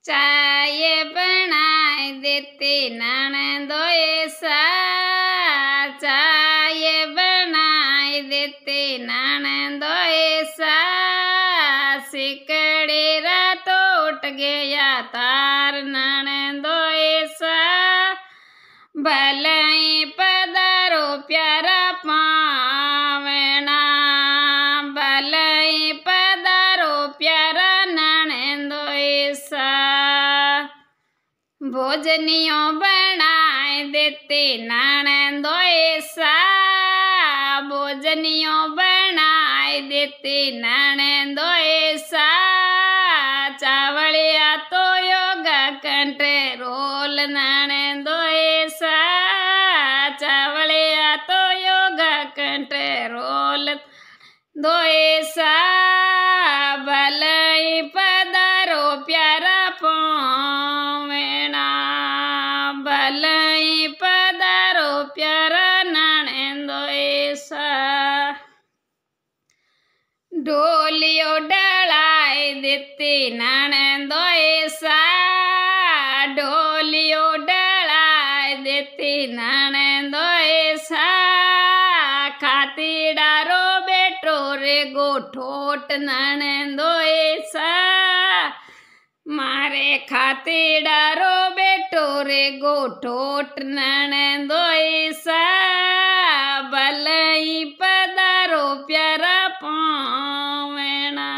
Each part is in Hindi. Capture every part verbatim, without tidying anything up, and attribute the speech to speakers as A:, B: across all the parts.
A: चाय बनाए देते ननदोए सा, चाय बनाए देते ननदोए सा। सिकड़ी रात उठ गया तार ननदोए सा, भलई पधारो प्यारा पावना, भलई पधारो प्यारा ननदोए सा। भोजनियों बनाए देते ननदोए सा, भोजनियों बनाए देते ननदोए सा। चावलिया तो योगा कंट्रोल ननदोए सा, चावलिया तो योगा कंट्रोल दोए सा। भलई पधारो प्यारा पावना, भलई पधारो प्यारा ननदोए सा। ढोलियो डलाए देते ननदोए सा, ढोलियो डलाए देते ननदोए सा। खातीडारो बेटो रे गोठोट ननदोए सा, मारे खातीडारो बेटो रे गोठोट ननदोए सा। भलई पधारो प्यारा पावना,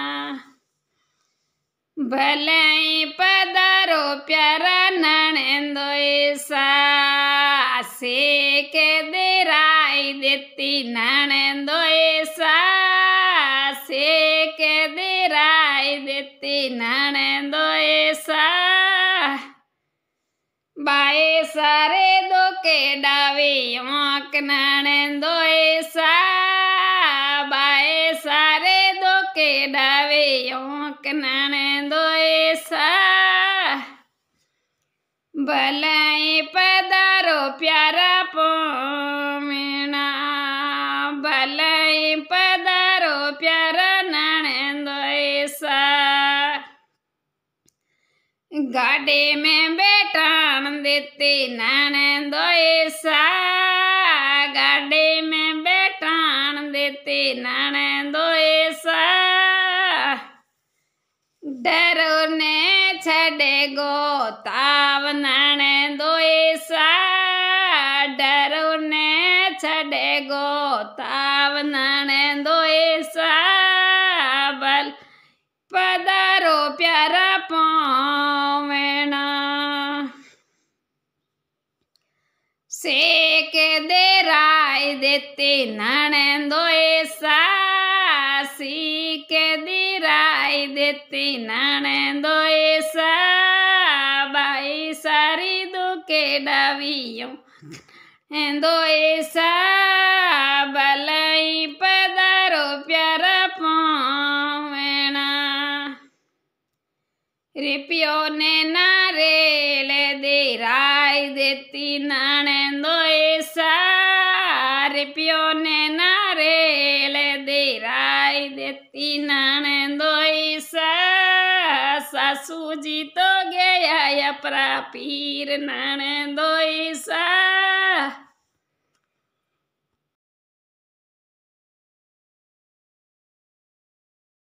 A: भलई पधारो प्यारा ननदोए सा। सेक दिराई देती ननदोए सा, सेक दिराई देती ननदोए सा। बाए सारे दो के डावे आँख ननदोए सा, बाए सारे दो के डावे आँख ननदोए सा। भलई पधारो प्यारा पावना, भलई पधारो प्यारा ननदोए सा। गाड़े में बैठान देते ननदोए सा, गाड़े में बैठान देते ननदोए सा। डरो ने छड़े गो ताव ननदोए सा, डरो ने छड़े गो ताव ननदोए सा। भल पधारो प्यारा पावना, सेक दिराई देते ननदोए सा, सेक दिराई देते ननदोए सा। बाई सारी दुके डावियों ननदोए सा, भलई पधारो प्यारा पावना। रिपियो ने नारेल दिराई देती ननदोए सा, रिपियो ने नारेल दिराई देती ननदोए सा। सासू जी तो गया अपरा पीर ननदोए सा।